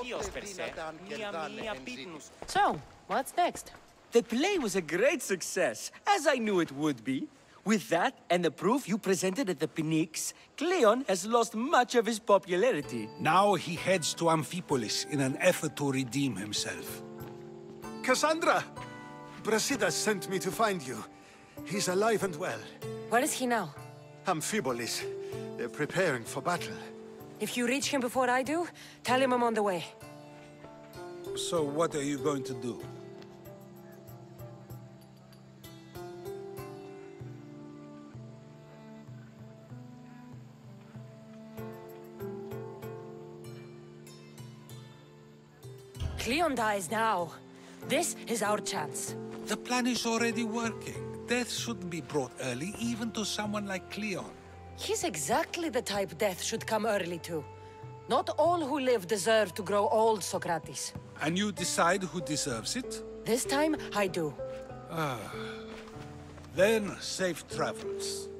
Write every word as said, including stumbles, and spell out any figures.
So, what's next? The play was a great success, as I knew it would be. With that, and the proof you presented at the Pnyx, Cleon has lost much of his popularity. Now he heads to Amphipolis in an effort to redeem himself. Cassandra! Brasidas sent me to find you. He's alive and well. Where is he now? Amphipolis. They're preparing for battle. If you reach him before I do, tell him I'm on the way. So what are you going to do? Cleon dies now. This is our chance. The plan is already working. Death shouldn't be brought early, even to someone like Cleon. He's exactly the type death should come early to. Not all who live deserve to grow old, Socrates. And you decide who deserves it? This time, I do. Then, safe travels.